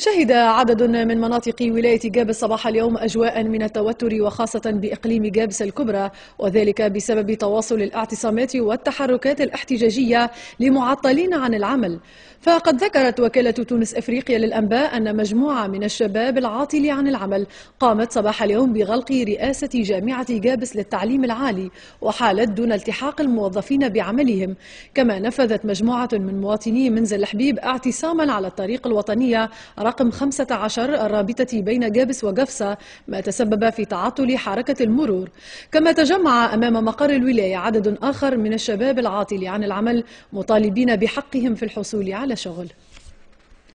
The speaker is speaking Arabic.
شهد عدد من مناطق ولاية جابس صباح اليوم أجواء من التوتر وخاصة بإقليم جابس الكبرى، وذلك بسبب تواصل الاعتصامات والتحركات الاحتجاجية لمعطلين عن العمل. فقد ذكرت وكالة تونس أفريقيا للأنباء أن مجموعة من الشباب العاطل عن العمل قامت صباح اليوم بغلق رئاسة جامعة جابس للتعليم العالي وحالت دون التحاق الموظفين بعملهم. كما نفذت مجموعة من مواطني منزل الحبيب اعتصاما على الطريق الوطنية رقم 15 الرابطة بين جابس وقفصة، ما تسبب في تعطل حركة المرور. كما تجمع أمام مقر الولاية عدد آخر من الشباب العاطل عن العمل مطالبين بحقهم في الحصول على شغل.